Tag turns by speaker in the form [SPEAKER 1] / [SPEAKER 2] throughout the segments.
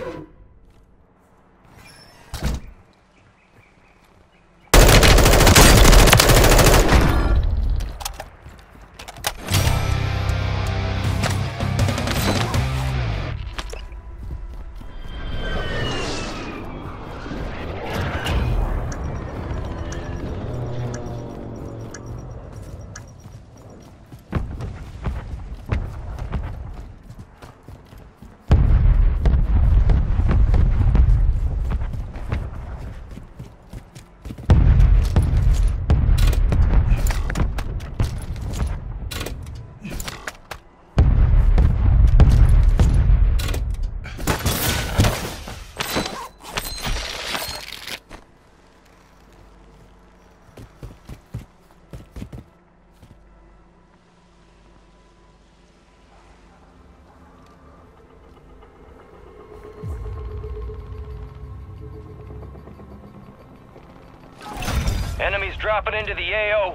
[SPEAKER 1] Enemies dropping into the AO.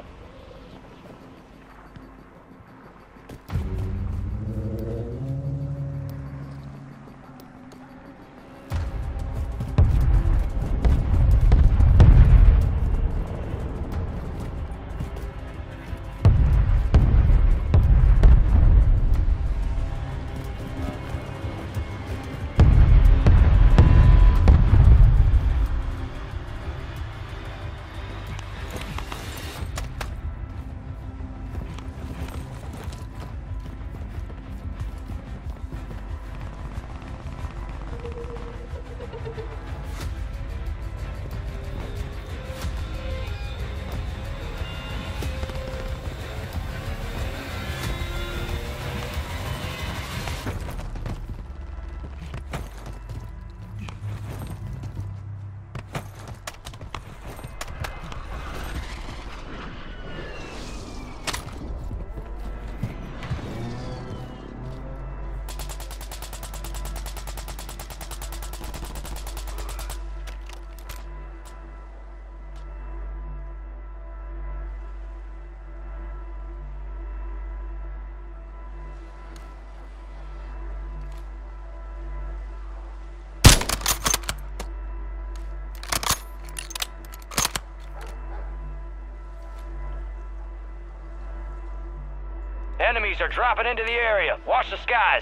[SPEAKER 1] Enemies are dropping into the area. Watch the skies.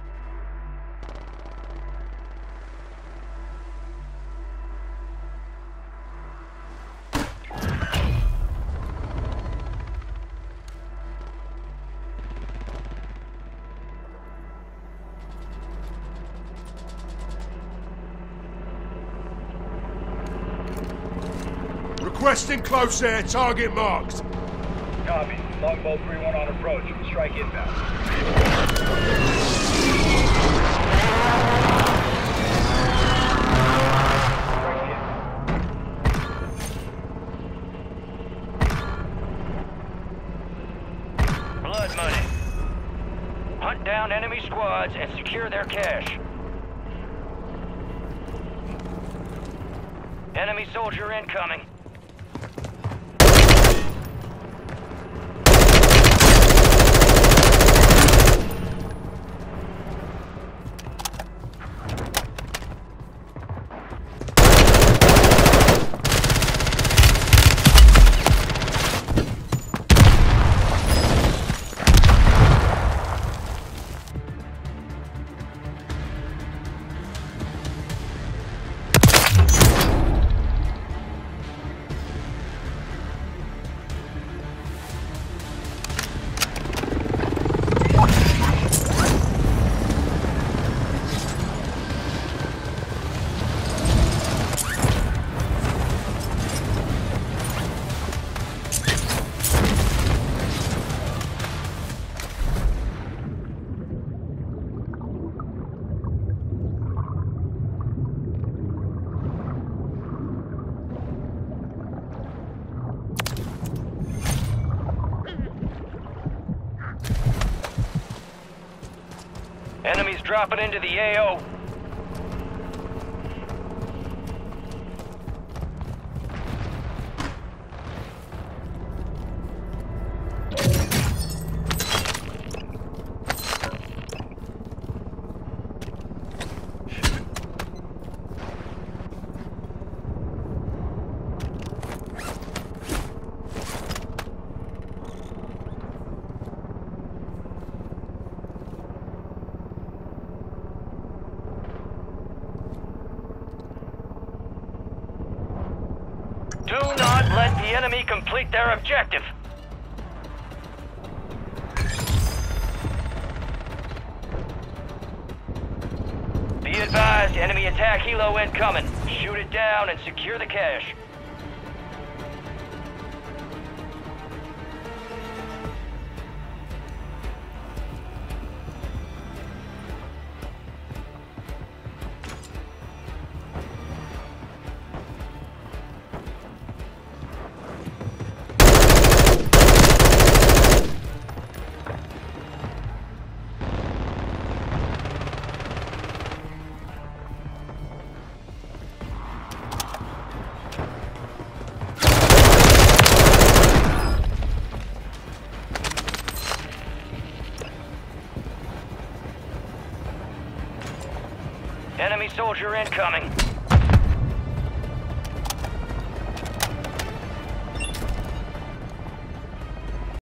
[SPEAKER 2] Requesting close air, target marked.
[SPEAKER 3] Copy. Longbow 3-1 on approach. Strike inbound.
[SPEAKER 1] Blood money. Hunt down enemy squads and secure their cache. Enemy soldier incoming. Enemies dropping into the AO. Do not let the enemy complete their objective. Be advised, enemy attack helo incoming. Shoot it down and secure the cache. Enemy soldier incoming.